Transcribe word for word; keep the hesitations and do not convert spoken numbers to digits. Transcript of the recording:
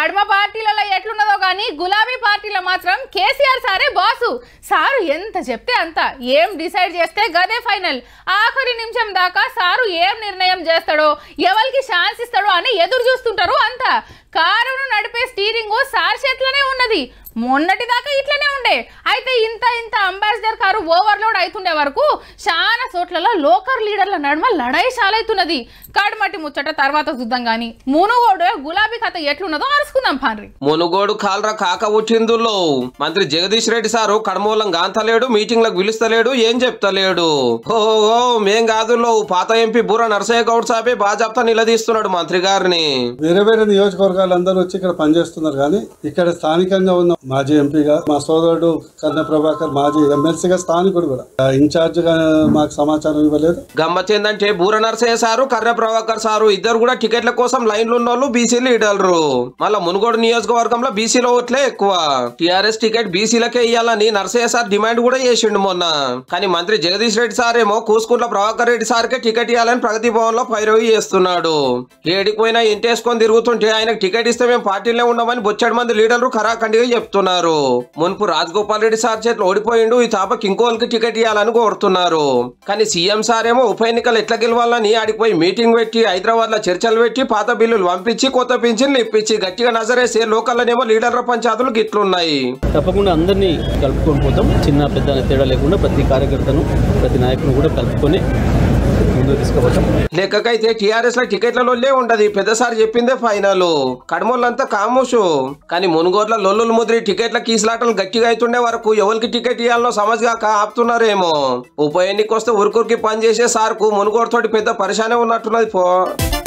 కడమ పార్టీలలో ఎట్లున్నదో కానీ గులాబీ పార్టీలో మాత్రం కేసీఆర్ సారే బాసు. సారు ఎంత చెప్తే అంత, ఏం డిసైడ్ చేస్తే గదే ఫైనల్. ఆఖరి నిమిషం దాకా సారు ఏం నిర్ణయం చేస్తాడో, ఎవరికి ఛాన్స్ ఇస్తాడో అని ఎదురు చూస్తుంటారు అంతా. కారును నడిపే స్టీరింగ్ సార్ చేతిలోనే ఉన్నది. మొన్నటి దాకా ఇట్లనే ఉండే. అయితే ఇంత ఇంత అంబాసిడర్ కారు ఓవర్లోడ్ అవుతుండే వరకు చాలా చోట్లలో లోకల్ లీడర్ల నడుమ లడాయి చాలవుతున్నది. కాడుమట్టి ముచ్చట తర్వాత చూద్దాం గాని మునుగోడు గులాబీ కథ ఎట్లున్నదో అరుచుకుందాం పాన్రి. మునుగోడు కాల్రా కాక ఉచ్చిందులో మంత్రి జగదీష్ రెడ్డి సారు కడమూలం గాంతలేడు, మీటింగ్లకు పిలుస్తలేడు, ఏం చెప్తలేడు. ఓ మేం కాదులో పాత ఎంపీ బూర నరసయ్య గౌడ్ సాబే బాజాప్తా నిలదీస్తున్నాడు మంత్రి గారిని. వేరే వేరే నియోజకవర్గాలు అందరూ వచ్చి ఇక్కడ పనిచేస్తున్నారు కానీ ఇక్కడ స్థానికంగా ఉన్న మాజీ ఎంపీగా మా సోదరుడు కర్ణ ప్రభాకర్ మాజీ ఎమ్మెల్సీగా స్థానికుడు కూడా ఇన్ఛార్జ్ గా మాకు సమాచారం ఇవ్వలేదు. గమ్మత్ ఏందంటే బూర నరసయ్య సారు కర్ణ ప్రభాకర్ సారు ఇద్దరు కూడా టికెట్ల కోసం లైన్లు ఉన్న వాళ్ళు బీసీ లీడర్లు. మళ్ళా మునుగోడు నియోజకవర్గంలో బీసీలో ఓట్లే ఎక్కువ. టీఆర్ఎస్ టికెట్ బీసీలకే ఇయ్యాలని నరసయ్య సార్ డిమాండ్ కూడా చేసిండు మొన్న. కానీ మంత్రి జగదీష్ రెడ్డి సార్ ఏమో కూసుకుంట్ల ప్రభాకర్ రెడ్డి సార్కే టికెట్ ఇవ్వాలని ప్రగతి భవన్ లో పైరవి చేస్తున్నాడు. ఏడికి పోయినా ఇంటేసుకొని తిరుగుతుంటే ఆయనకు టికెట్ ఇస్తే మేము పార్టీలో ఉండమని బొచ్చాడు మంది లీడర్లు ఖరాఖండిగా చెప్తున్నారు. మున్పు రాజగోపాల్ రెడ్డి సార్ చేతిలో ఓడిపోయిండు, ఈ తాపకి ఇంకోళ్ళకి టికెట్ ఇవ్వాలని కోరుతున్నారు. కానీ సీఎం సార్ ఏమో ఉప ఎన్నికలు ఎట్లా గెలవాలని ఆడిపోయి మీటింగ్ పెట్టి హైదరాబాద్ లో చర్చలు పెట్టి పాత బిల్లులు పంపించి కొత్త పింఛన్లు ఇప్పించి గట్టిగా నజరేసి లోకల్లోనేమో లీడర్ల పంచాయతీలు గిట్లున్నాయి. తప్పకుండా అందరినీ కలుపుకొని పోతాం. చిన్న పెద్ద తేడా లేకుండా ప్రతి కార్యకర్తను ప్రతి నాయకును కూడా కలుపుకొని ముందుకు తీసుకుపోతాం. లెక్కకైతే టీఆర్ఎస్ లో టికెట్లలో ఉండదు. పెద్దసారి చెప్పిందే ఫైనల్. కడమోళ్ళంతా కామోషు. కానీ మునుగోడ్ల లొల్లులు ముదిరి టికెట్ల కీసులాటలు గట్టిగా అవుతుండే వరకు ఎవరికి టికెట్ ఇవ్వాలనో సమజ్గాక ఆపుతున్నారేమో. ఉప ఎన్నిక వస్తే ఉరుకురికి పనిచేసే సార్కు మునుగోడు తోటి పెద్ద పరిశానే ఉన్నట్టున్నది పో.